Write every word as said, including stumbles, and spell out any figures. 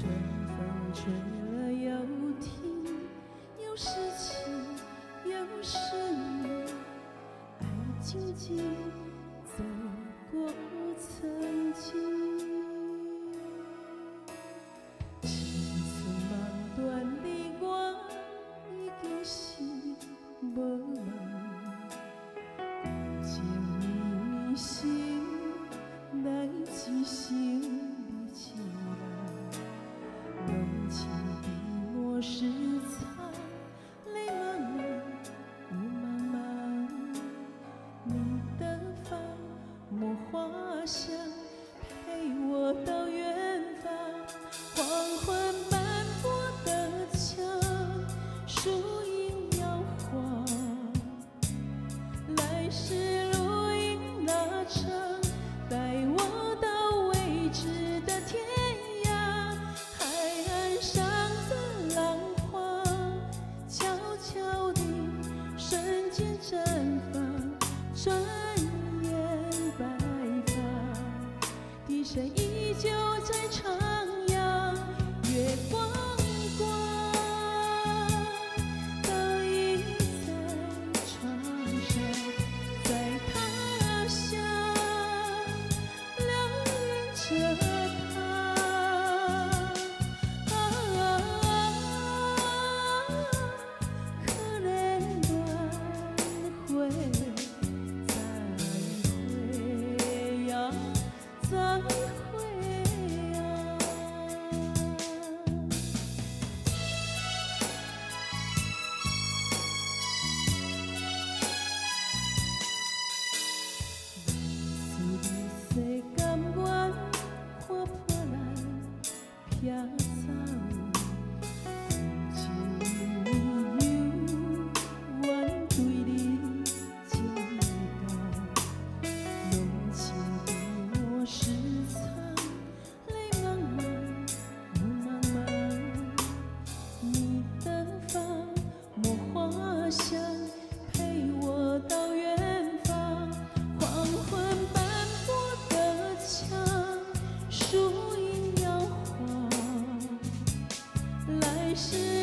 春风吹了又停，又是情，又是你，爱静静走过曾经。青春梦断的我，已经是无梦。情迷迷心，来一生的情人。浓情的我是草，泪茫茫，雾茫茫。你的发，抹花香，陪我到远方。黄昏斑驳的墙，树影摇晃。来时路应拉长，带我到未知的天涯。海岸上的浪花，悄悄地瞬间绽放，转眼白发，笛声依旧在徜徉。月光光，倒映在窗上，在他乡留恋着他。啊，可怜轮回，再会呀，再会呀。世甘愿看破来撇走，情绵悠，愿对你情到。浓情的我是草，泪茫茫，雾茫茫。你的发，抹花香，陪我到远方。黄昏斑驳的墙，树影摇晃。来时